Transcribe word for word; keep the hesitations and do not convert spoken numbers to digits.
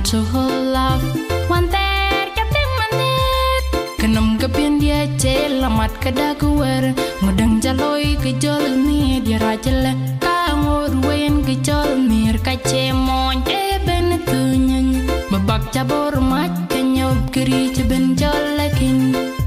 to her love one there kapten manit kenam kapien dia cel mat kada kuwer ngudang jaloi ke jol ni dia rajele ka ngor wen ke jol mir ka chemon e ben tunyen mabak jabor mat kenyob kri ben jol lakin